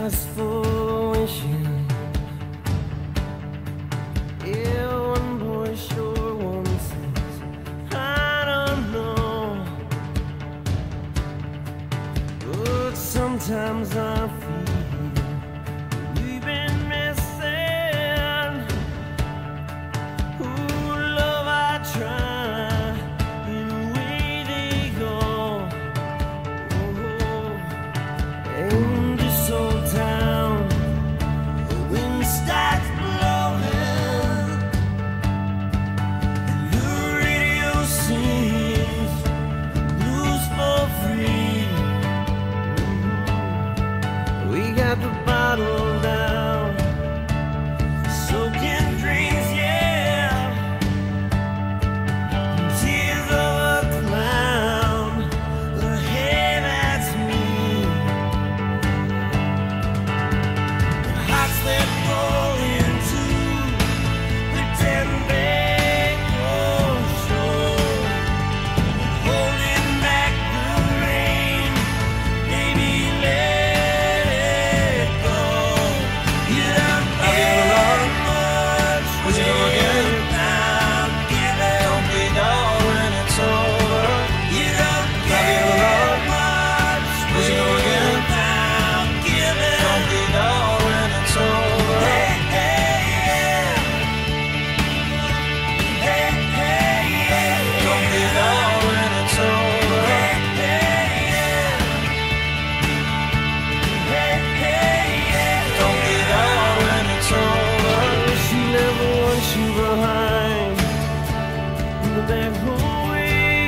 ask for wishing. Yeah, one boy sure one says, I don't know. But sometimes I feel we've been missing. Ooh, love, I try in a way they go. In this old town, the wind starts blowing, and the radio sings blues for free. We got the bottle down, soaking drinks, yeah. Tears of a clown, but hey, that's me. Hearts that fall into the Tembeco shore, holding back the rain, baby, let it go. You don't care much when you're down, give it. Don't be dull when it's over. You don't care much when you're down, give it. Don't be dull when it's over. Hey, hey, yeah. Hey, hey, yeah. Don't be dull when it's over. Hey, hey, yeah. Hey, hey, yeah. Don't be dull when it's over. She never wants you behind the back hallway.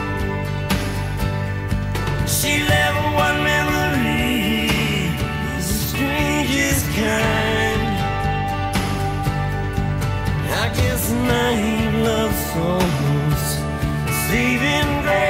She left one memory, the strangest kind. I guess naive love songs, saving grace.